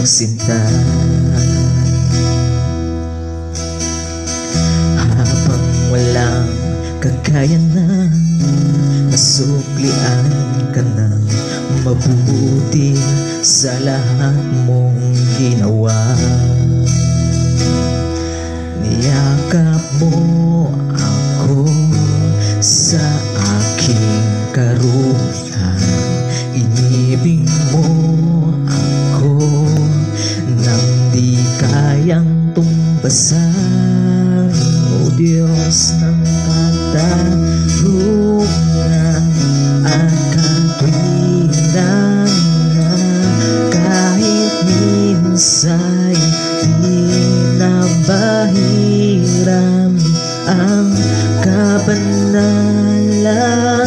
pagsinta. Habang walang kakayanan, nasuklian ka ng mabuti sa lahat mong ginawa. Niyakap mo ako sa aking karumihan, inibig mo ako nang di kayang tumbasan. O Diyos ng katarungan at katwiran, na kahit minsa'y di nabahiran ang kabanalan,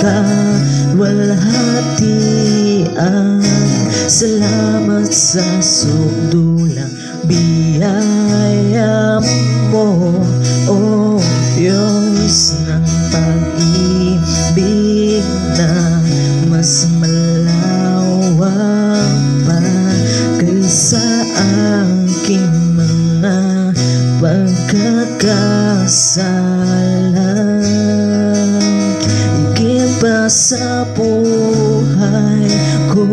kaluwalhatian. Salamat sa sukdulang biyaya mo, O Diyos ng pag-ibig na mas malawak pa kaysa aking mga pagkakasala. Higit pa sa buhay ko,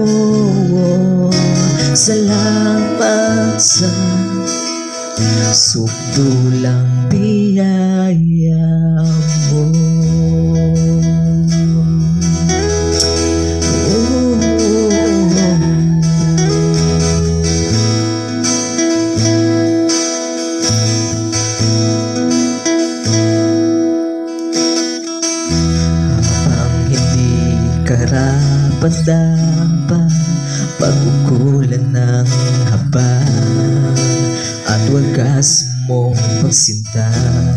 salamat sa sukdulang biyaya mo. Karapat-dapat pag-ukulan ng habang at wagas mong pagsinta.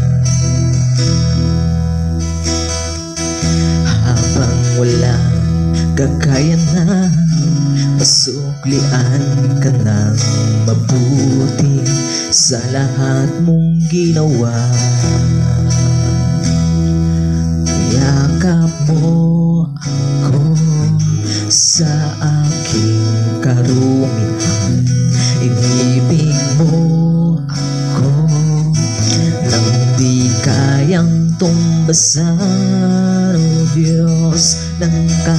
Habang walang kakayanan, masuklian ka ng mabuti sa lahat mong ginawa. Yakap mo ako sa aking karumihan, inibig mo ako nang di kayang tumbasan. O Diyos ng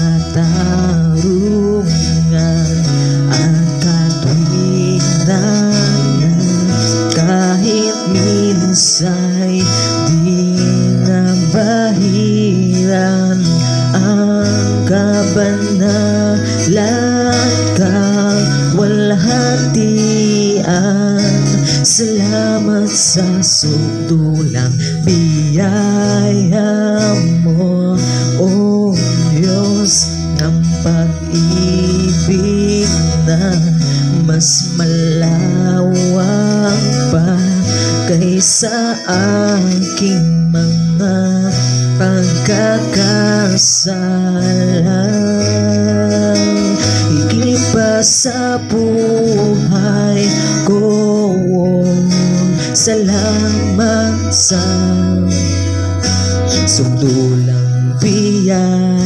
katarungan at katwiran, kahit minsa'y di nabahiran ang kabanalan, kaluwalhatian. Salamat sa sukdulang biyaya mo, O Diyos ng pag-ibig na mas malawak pa kaysa aking mga pagkakasala. Higit pa sa buhay ko, salamat sa sukdulang biyaya